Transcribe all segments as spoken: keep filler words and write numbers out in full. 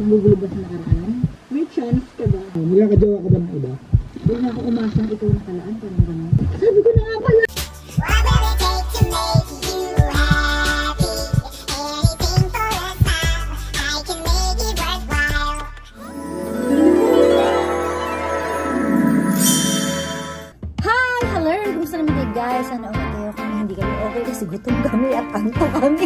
nagugulo ba sa nakaraan? May chance ka ba? Oh, magkakajowa ka ba ng iba? Hindi na ako umasa ikaw nakalaan, parang gano'n. Sabi ko na nga pala! Guys, ano okay kayo kung hindi kami okay kasi gutom kami at anto kami.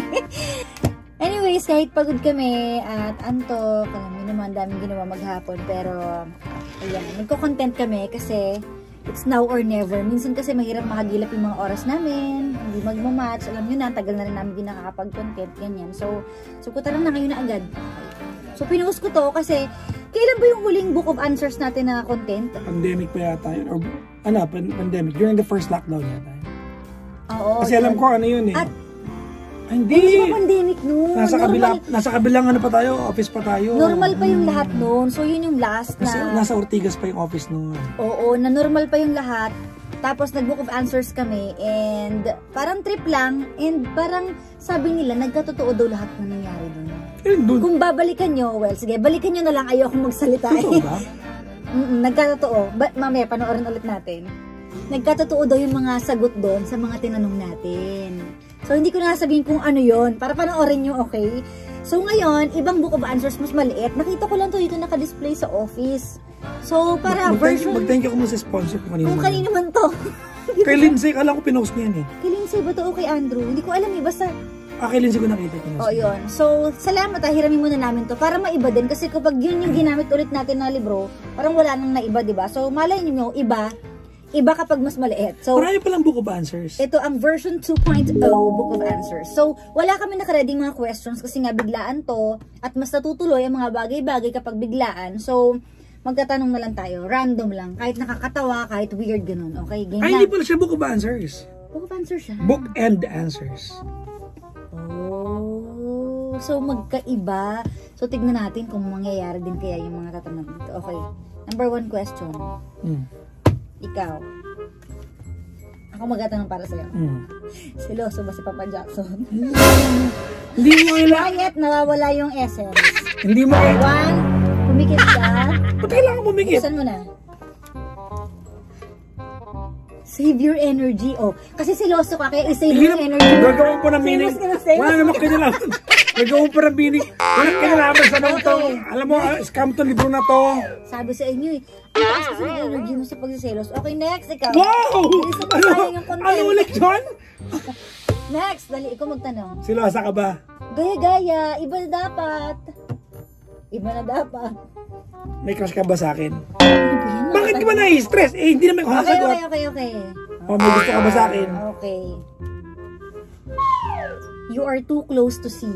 Anyways, kahit pagod kami at anto, kami naman daming ginawa maghapon, pero ayan, nagko-content kami kasi it's now or never. Minsan kasi mahirap makagilap yung mga oras namin, hindi magmamatch, alam nyo na, tagal na rin namin din nakakapag-content, ganyan. So, so kuta lang na ngayon na agad. So, pinuhos ko to kasi kailan ba yung huling book of answers natin na content? Pandemic pa yata yun. Or, ano, pan pandemic. During the first lockdown yata yun. Oo. Kasi alam ko ano yun eh. At, ay, hindi. Hindi pa pandemic noon. Nasa, kabila, nasa kabilang ano pa tayo, office pa tayo. Normal pa yung lahat noon. So, yun yung last na... Nasa, nasa Ortigas pa yung office noon. Oo, na normal pa yung lahat. Tapos, nag-book of answers kami. And, parang trip lang. And, parang sabi nila, nagkatotoo daw lahat na nangyari doon. Eh, Kung babalikan nyo, well, sige, balikan nyo na lang. Ayoko magsalita. Totoo ba? mm -mm, nagkatotoo. Ba mamaya, panoorin ulit natin. Nagkatotoo daw yung mga sagot doon sa mga tinanong natin. So, hindi ko na sabihin kung ano yon para panoorin nyo, okay? So, ngayon, ibang book of answers mas maliit. Nakita ko lang to dito naka-display sa office. So, para mag version... Mag-thank you ko mo sa sponsor ko kanina. Kung kanina man to. Kay Lindsay, kala ko pinost niya yan eh. Kay Lindsay ba to o kay Andrew? Hindi ko alam eh, basta... Ah, kay Lindsay ko nakita. O, oh, yun. So, salamat ha, hiramin muna namin to para maiba din. Kasi kapag yun yung ginamit ulit natin na libro, parang wala nang naiba, diba? So, malay nyo, iba. Iba kapag mas maliit. So, marami palang book of answers. Ito ang version two point oh book of answers. So, wala kami nakaready mga questions kasi nga biglaan to at mas natutuloy ang mga bagay-bagay kapag biglaan. So, magtatanong na lang tayo. Random lang. Kahit nakakatawa, kahit weird, ganun. Okay? Game Ay, na. hindi pala siya book of answers. Book of answers siya. Book and answers. Oh. So, magkaiba. So, tignan natin kung mangyayari din kaya yung mga tatanong dito. Okay. Number one question. Hmm. Ikaw. Ako magtatanong para sa'yo. Hmm. Siloso ba si Papa Jackson? Hindi mo kailangan. Quiet, nawawala yung essence. Hindi mo kailangan. One, pumikit ka. Ba't kailangan pumikit? Buksan mo na. Save your energy. Oh, kasi siloso ka, kaya i-save your energy. Gagawin po ng meaning. Wala naman kinalaman. Gagawin po ng meaning. Wala kinalaman sa nang to. Alam mo, scam to libro na to. Sabi sa inyo eh. Ang taas kasi ng energy mo sa pagsiselos. Okay, next, ikaw. Wow! Ano? Ano ulit yun? Next, dali, ikaw magtanong. Silosa ka ba? Gaya-gaya, iba na dapat. Iba na dapat. May crush ka ba sa akin? Ano ba yan? Bakit ka ba na-stress? Eh, hindi naman ako Okay, nasagot. okay, okay, okay. Oh, may gusto ka ba sa akin? Okay. You are too close to see.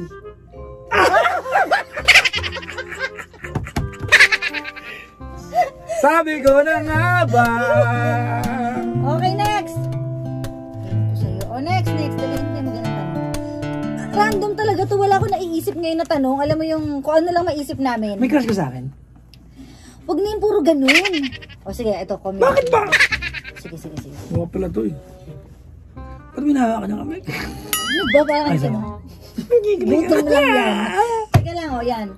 Sabi ko na nga ba? Okay, next. Sa'yo. Oh, next, next. Dali mo yung magandang tanong. Random talaga to. Wala ko naiisip ngayon na tanong. Alam mo yung kung ano lang maisip namin. May crush ka sa akin? Huwag na yung puro ganun. O sige, ito. Comment. Bakit ba? Sige, sige, sige. Mga pala to eh. Ba't binawa ka ng kamay? Ano ba ba? Ay, Ano? sama. Gutom lang yan. Teka lang, o yan.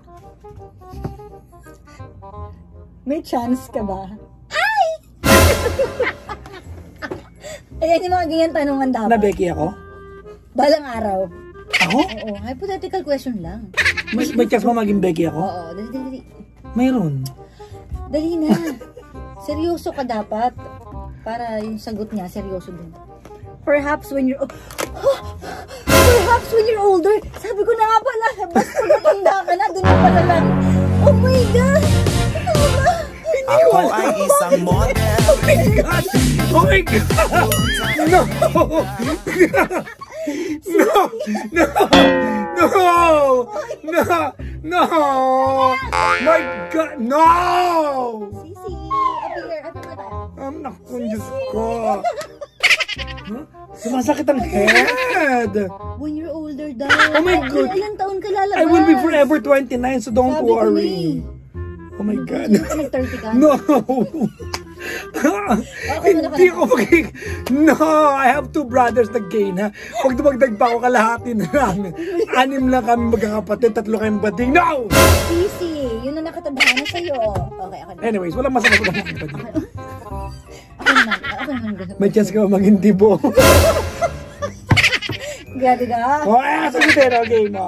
May chance ka ba? Ay! Ayan yung mga ganyan tanungan dapat. Na Becky ako? Balang araw. Ako? Oo, hypothetical question lang. May, may chance mo maging Becky ako? Oo, dali, dali, dali. Mayroon. Dali na. Seryoso ka dapat. Para yung sagot niya, seryoso din. Perhaps when you're... Perhaps when you're older. Sabi ko na nga pala, basta matanda ka na, doon na pala lang. Oh my God! Ano ba? Ako ay isang model. Oh my God! Oh my God! No! No! No! No! No! No! My God! No! Sisi, appear, appear na tayo. Um, naku, Diyos ko. Huh? Sumasakit ang head. When you're older daw. Oh my Ay, God. Ilang taon ka lalabas? I will be forever twenty-nine, so don't Sabi ko worry. na Oh my God. Hindi ka nag-thirty ka? No! Okay, Hindi ko magig... No! I have two brothers na gay na. Pag dumagdag pa ako, kalahati na namin. Anim lang kami magkakapatid, tatlo kayong bading. No! Sisi, ng katadhana sa'yo. Okay, ako naman. Anyways, walang masama sa mga kapatid. Ako naman, ako naman. May chance ka ba maging tibo? Grabe ka. Oh, eh, sagutin. Okay, no.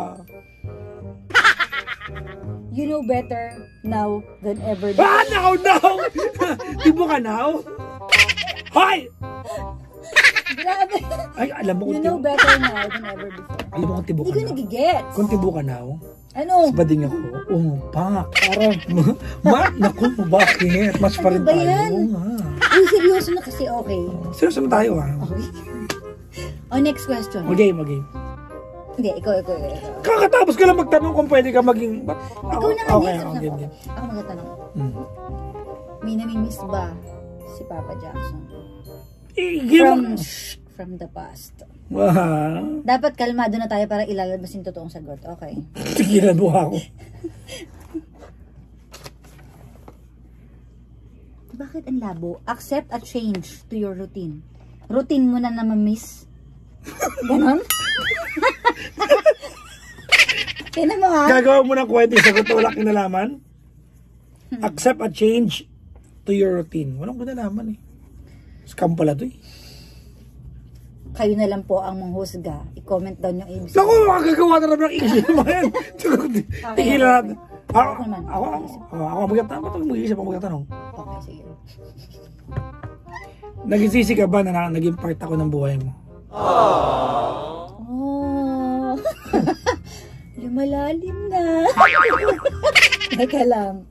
You know better now than ever. Ah, now, now! Tibo ka now? Hoy! Grabe. Ay, alam mo You kung know tibo. better now than ever before. Alam mo kung tibo Hindi ka ko now. nagigets. Kung tibo ka now, Ano? sabading ako. Oh, pak. Parang, ma, ma, naku, bakit? Mas pa rin Ano ba tayo. yan? Oo nga. Uy, seryoso na kasi okay. Seryoso na tayo, ah. Okay. Oh, next question. Mag-game, mag-game. Hindi, ikaw, ikaw, ikaw. Kakatapos ko lang magtanong kung pwede ka maging... Ba- Ikaw na nga, Okay, Nick. okay, game, game. Ako magtatanong. Hmm. May namimiss ba si Papa Jackson? Eh, game From, mo. from the past. Wow. Dapat kalmado na tayo para ilalabas yung totoong sagot. Okay. Tigilan mo ako. Bakit ang labo? Accept a change to your routine. Routine mo na na ma-miss. Ganon? Tingnan mo ha. Gagawa mo ng kwento yung sagot na wala kinalaman. Accept a change to your routine. Walang kinalaman eh. Scam pala to eh. Kayo na lang po ang manghusga. I-comment down yung ibig. Naku, makagagawa na naman ng isip mo yan. Tigilan natin. Ako, Ako naman. ako, ako, ako magtatanong. Ba't mag-iisip ako magtatanong? Okay, sige. Nagisisi ka ba na naging part ako ng buhay mo? Oh. Lumalalim na. Teka lang.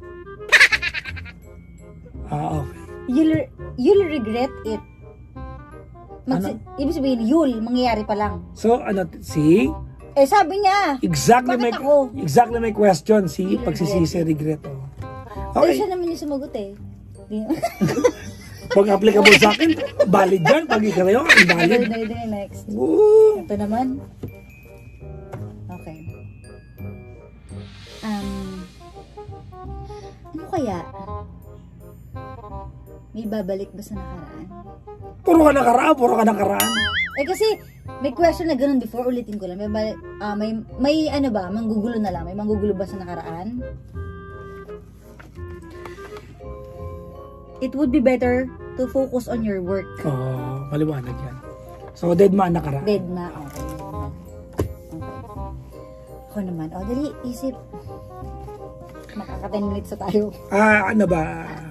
Ah, okay. You'll, you'll regret it. Mag- Ano? Ibig sabihin, you'll, mangyayari pa lang. So, ano, see? Eh, sabi niya. Exactly my, Bakit ako? exactly my question. See? Regret. Pagsisisi, regret. Oh. Okay. Okay. Siya naman yung sumagot eh. Di- Pag applicable sa akin, valid yan. Pag ikaw yun, Okay, invalid. dali, dali, next. Woo! Ito naman. Okay. Um, ano kaya? May babalik ba sa nakaraan? Puro ka nakaraan, puro ka nakaraan. Eh kasi, may question na ganun before, ulitin ko lang. May, bali- ah, may, may ano ba, manggugulo na lang. May manggugulo ba sa nakaraan? It would be better to focus on your work. Oo, oh, maliwanag yan. So, dead man nakaraan. Dead na. Okay. Okay. Ako naman. O, dali, isip. Makaka ten minutes na tayo. Ah, ano ba?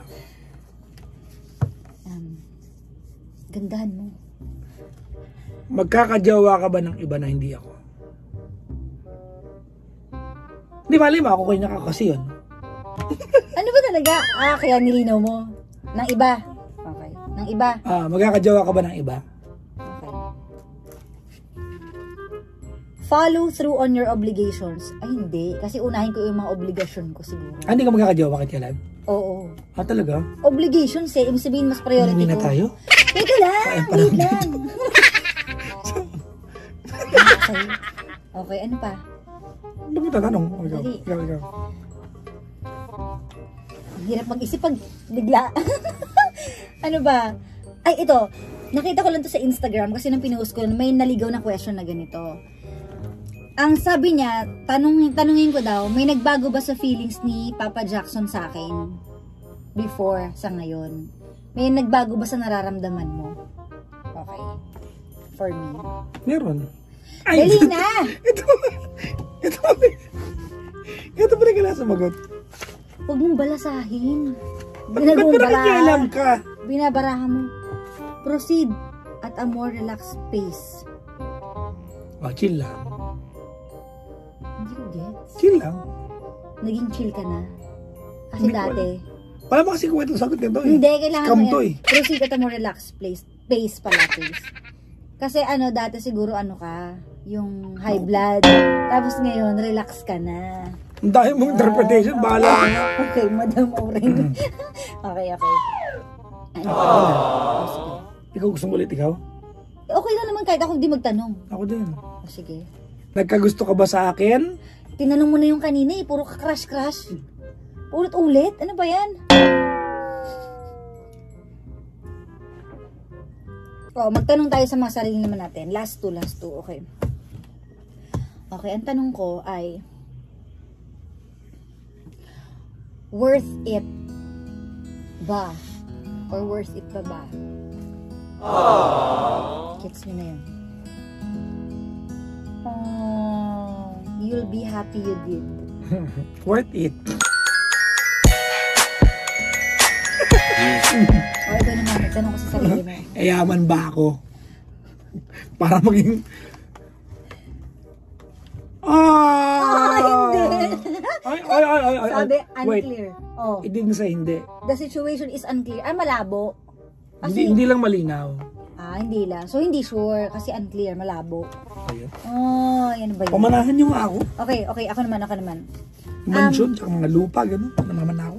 Um, gandahan mo. Magkakajawa ka ba ng iba na hindi ako? Di mali ba ako kayo nakakasi yun? Ano ba talaga? Ah, kaya nilinaw mo. Ng iba. Okay. Ng iba. Ah, magkakajawa ka ba ng iba? Okay. Follow through on your obligations. Ay, hindi. Kasi unahin ko yung mga obligasyon ko siguro. Ah, hindi ka magkakajawa bakit yan? Oo. Ah, talaga? Obligations eh. Ibig sabihin, mas priority Umuwi na ko. tayo? Teka lang. Ay, Wait parang- lang. Okay. Okay, ano pa? Ano mo tatanong? Ikaw, Dali. ikaw, ikaw. Ang hirap mag-isip pag bigla. Ano ba? Ay, ito. Nakita ko lang to sa Instagram kasi nung pinost ko, may naligaw na question na ganito. Ang sabi niya, tanong, tanungin ko daw, may nagbago ba sa feelings ni Papa Jackson sa akin before sa ngayon? May nagbago ba sa nararamdaman mo? Okay. For me. Meron. Dali na! Ito, ito, ito pa rin ka na sumagot. Huwag mong balasahin. Ba't ba't ba nakikialam ka? Binabarahan mo. Proceed at a more relaxed pace. Oh, chill lang. Hindi ko gets. Chill lang. Naging chill ka na. Kasi Hindi ko dati. Wala ba kasi kwento sagot nito eh. Hindi, kailangan Scam mo to yan. eh. Proceed at a more relaxed pace. Pace pala, pace. Kasi ano, dati siguro ano ka, yung high blood. Tapos ngayon, relax ka na. Ang dahil mong interpretation, bahala ka na. Okay, Madam Oren. Okay, okay. Ano pa ba? Oh, sige. Ikaw gusto mo ulit ikaw? Okay lang naman kahit ako hindi magtanong. Ako din. Oh, sige. Nagkagusto ka ba sa akin? Tinanong mo na yung kanina eh, puro ka crush-crush. Ulit-ulit? Ano ba yan? Oh, magtanong tayo sa mga sarili naman natin. Last two, last two. Okay. Okay, ang tanong ko ay, worth it ba? Or worth it pa ba? Aww. Gets nyo na yun. Oh, you'll be happy you did. Worth it. O, ito naman, tanong ko sa sarili mo. Yaman ba ako? Para maging... Ah! Ah, hindi. Ay, ay, ay, ay, ay. Sabi, Wait. unclear. Oh. Hindi na sa hindi. The situation is unclear. Ah, malabo. Hindi, hindi lang malinaw. Ah, hindi lang. So, hindi sure. Kasi unclear, malabo. Ayun. Oh, yan ba yun? Pamanahan nyo nga ako. Okay, okay. Ako naman, ako naman. Mansyon, tsaka mga lupa, gano'n. Namaman ako.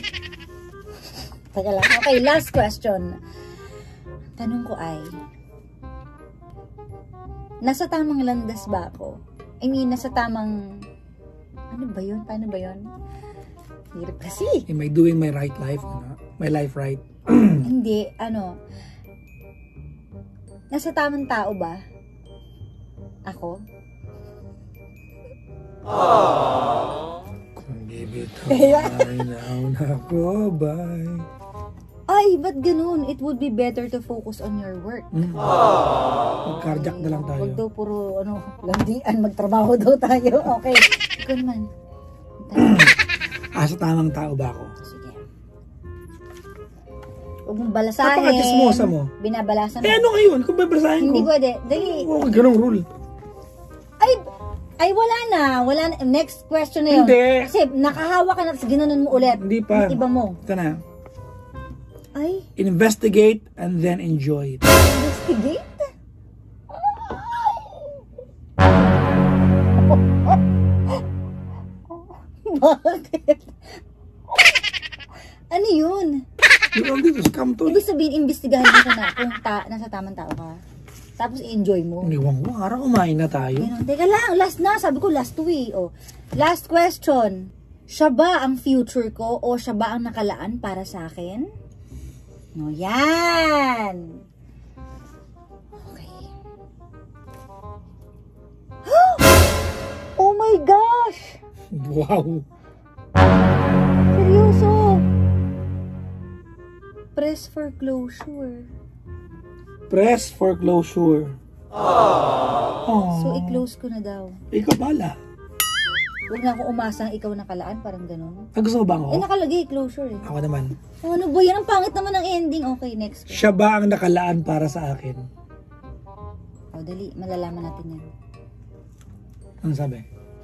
Teka lang. Okay, last question. Tanong ko ay, nasa tamang landas ba ako? I mean, nasa tamang, ano ba yun? Paano ba yun? Hirap kasi. Am I doing my right life? Ano? My life right? Hindi, ano, nasa tamang tao ba? Ako? Kung bibitaw ay nauna ko, bye. Ay, ba't ganun? It would be better to focus on your work. Mm. Mag-cardiac na lang tayo. Huwag daw puro, ano, landian, magtrabaho daw tayo. Okay. Ikaw naman. Ah, sa tamang tao ba ako? Sige. Huwag mong balasahin. Napaka-chismosa mo. Binabalasan mo. Eh, ano ngayon? Kung babasahin ko? Hindi pwede. Dali. Oh, ganong rule. Ay, ay wala na. Wala na. Next question na yun. Hindi. Kasi nakahawa ka na, tapos ginanon mo ulit. Hindi pa. Iba mo. Ito na. Ay, Investigate and then enjoy it. investigate? Bakit? Ano yun? Yung all dito, scam to. Ibig sabihin, imbestigahan mo ka na kung ta nasa tamang tao ka. Tapos i-enjoy mo. Iniwang ko, harap kumain na tayo. Ganun. Teka lang, last na. Sabi ko last to eh. Oh. Last question. Siya ba ang future ko o siya ba ang nakalaan para sa akin? No, yan. Okay. Oh my gosh! Wow. Seryoso. Press for closure. Press for closure. Aww. So, i-close ko na daw. Ikaw pala. Huwag na ako umasang ikaw nakalaan, parang ganun. Ah, gusto mo ba ako? Eh, nakalagay closure eh. Ako naman. Oh, ano ba yan? Ang pangit naman ng ending. Okay, next. Siya ba ang nakalaan para sa akin? Oh, dali. Malalaman natin yan. Ano sabi?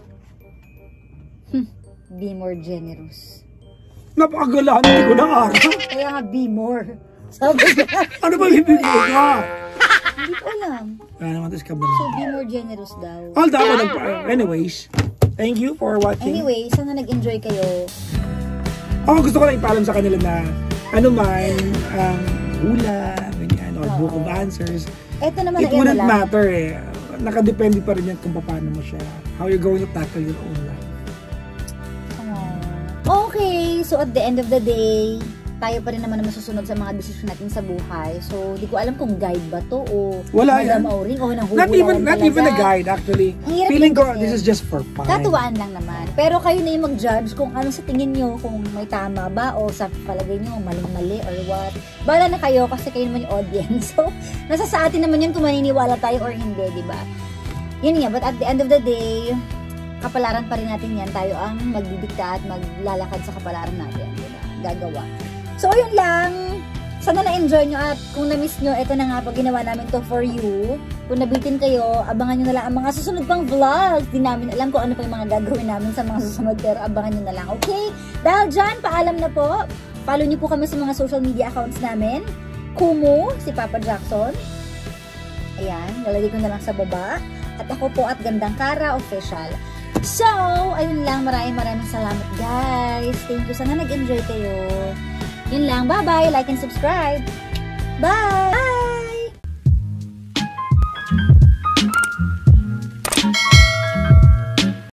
Be more generous. Napakagalaan, hindi ko na araw. Kaya nga, be more. Sabi niya. Ano ba bibigay ka? Hindi ko alam. Kaya naman, tapos ka ba So, naman? be more generous daw. Hold on, hold on. Anyways, thank you for watching. Anyway, sana nag-enjoy kayo. Ako gusto ko lang ipaalam sa kanila na ano man ang hula, ganyan, or book of answers, Eto naman it na wouldn't lang. matter eh. Nakadepende pa rin yan kung paano mo siya, how you're going to tackle your own life. Oh. Okay, so at the end of the day, tayo pa rin naman na masusunod sa mga desisyon natin sa buhay. So, di ko alam kung guide ba to o Wala yan. Ring, o nanghuhula Not even, lang not talaga. even a guide actually. Ang hirap Feeling ko, din this is just for fun. Katuwaan lang naman. Pero kayo na yung mag-judge kung ano sa tingin nyo, kung may tama ba o sa palagay nyo maling-mali or what. Bala na kayo kasi kayo naman yung audience. So, nasa sa atin naman yun kung maniniwala tayo or hindi, di ba? Yun nga, but at the end of the day, kapalaran pa rin natin yan. Tayo ang magdidikta at maglalakad sa kapalaran natin. Di ba? Gagawa. So, yun lang. Sana na-enjoy nyo at kung na-miss nyo, ito na nga pag ginawa namin to for you. Kung nabitin kayo, abangan nyo na lang ang mga susunod pang vlogs. Di namin alam kung ano pa yung mga gagawin namin sa mga susunod, pero abangan nyo na lang, okay? Dahil dyan, paalam na po. Follow nyo po kami sa mga social media accounts namin. Kumu, si Papa Jackson. Ayan, lalagay ko na lang sa baba. At ako po at Gandang Kara Official. So, ayun lang. Maraming maraming salamat, guys. Thank you. Sana nag-enjoy kayo. Yun lang. Bye-bye. Like and subscribe. Bye! Bye!